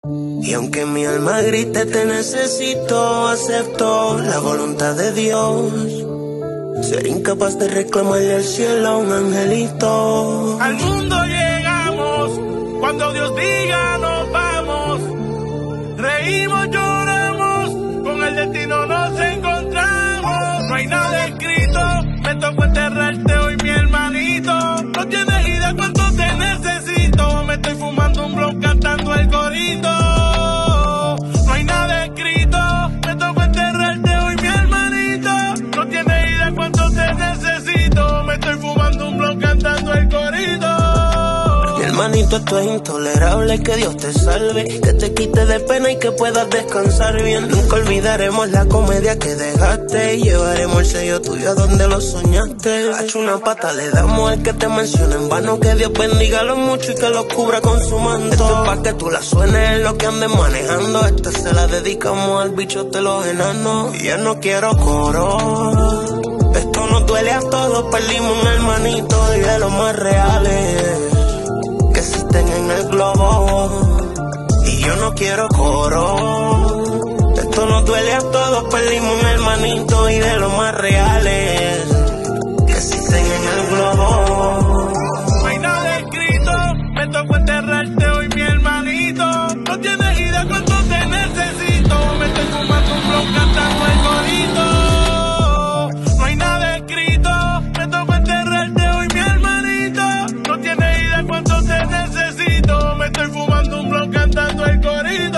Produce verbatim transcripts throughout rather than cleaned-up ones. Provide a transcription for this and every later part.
Y aunque mi alma grite te necesito, acepto la voluntad de Dios. Ser incapaz de reclamarle al cielo a un angelito. Al mundo llegamos, cuando Dios diga nos vamos. Reímos, lloramos, con el destino nos encontramos. No hay nada escrito, me tocó enterrarte hoy mi hermanito. No tienes idea cuánto te necesito, me estoy fumando un blog cantando el corito. No hay nada escrito, me tocó enterrarte hoy mi hermanito. No tienes idea cuánto te necesito, me estoy fumando un blog cantando el corito. Mi hermanito, esto es intolerable, que Dios te salve, que te quite de pena y que puedas descansar bien. Nunca olvidaremos la comedia que dejaste y llevaremos el sello tuyo a donde lo soñaste. Hacho una pata le damos al que te menciona en vano, que Dios bendiga lo mucho y que lo cubra con su manto. Esto es pa' que tú la suenes en lo que andes manejando, esta se la dedicamos al bicho de los enanos. Y yo no quiero coro, esto nos duele a todos, perdimos un hermanito y de los más reales que existen en el globo. Y yo no quiero coro, esto nos duele a todos, perdimos un hermanito y de los más reales que existen en el globo. No hay nada escrito, me tocó enterrarte hoy mi hermanito. No tienes idea cuánto te necesito, me estoy fumando un blog cantando el corito. No hay nada escrito, me tocó enterrarte hoy mi hermanito. No tienes idea cuánto te necesito, me estoy fumando un blog cantando el corito.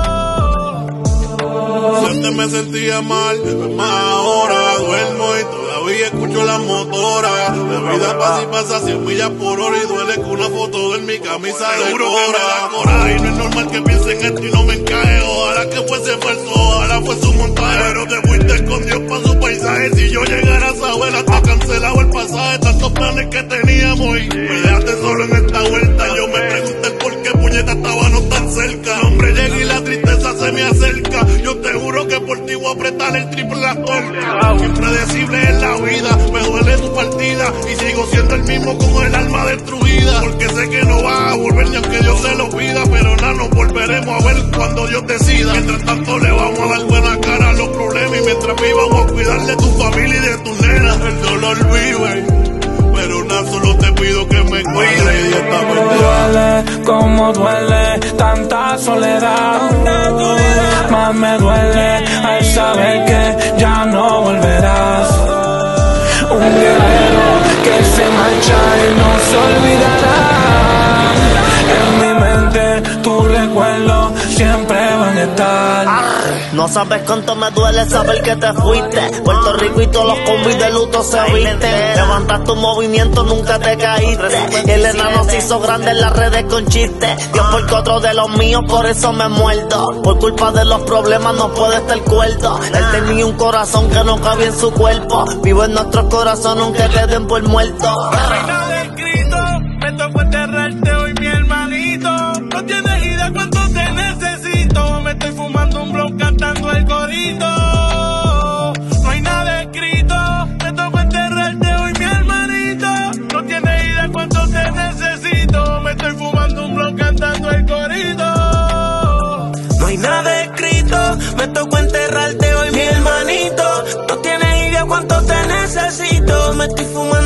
Antes me sentía mal, más ahora duermo y todavía escucho la motora. La vida pasa y pasa cien millas por hora y duele que una foto en mi camisa de Seguro cora. que me da coraje y no es normal que piensen esto y no me encaje. Ojalá que fuese falso, ojalá fuese un montaje. Pero te fuiste con Dios pa' su paisaje. Si yo llegara a saber hasta cancelado el pasaje, tantos planes que teníamos y me dejaste solo en esta vuelta. Yo me pregunté por qué puñeta estábamos tan cerca. El hombre llega y la tristeza se me acerca. Yo te juro que por ti voy a apretar el triple la torca. Impredecible es la vida, me duele tu partida y sigo siendo el mismo con el alma destruida. Porque sé que no vas a volver ni aunque Dios se lo pida, pero nada, nos volveremos a ver cuando Dios decida. Mientras tanto le vamos a dar buena cara a los problemas y mientras vivamos a cuidar de tu familia y de tus nenas. El dolor vive, pero nada, solo te pido que me cuides y esta duele, como duele tanta soledad. Más me duele al saber que ya no volverás. Un guerrero que se marcha y no se olvidará. En mi mente tu recuerdo siempre van a estar. No sabes cuánto me duele saber que te fuiste. Puerto Rico y todos los combis de luto se visten. Levantas tu movimiento, nunca te caíste. El enano se hizo grande en las redes con chistes. Dios porque otro de los míos, por eso me muerdo. Por culpa de los problemas no puede estar cuerdo. Él tenía un corazón que no cabía en su cuerpo. Vivo en nuestros corazones aunque te den por muerto. No hay nada escrito, me tocó enterrarte hoy mi hermanito. No tienes idea cuánto te necesito, me estoy fumando un blog cantando el corito. No hay nada escrito, me tocó enterrarte hoy mi hermanito. No tienes idea cuánto te necesito, me estoy fumando un blog cantando el corito. No hay nada escrito, me tocó enterrarte hoy mi hermanito. No tienes idea cuánto te necesito, me estoy fumando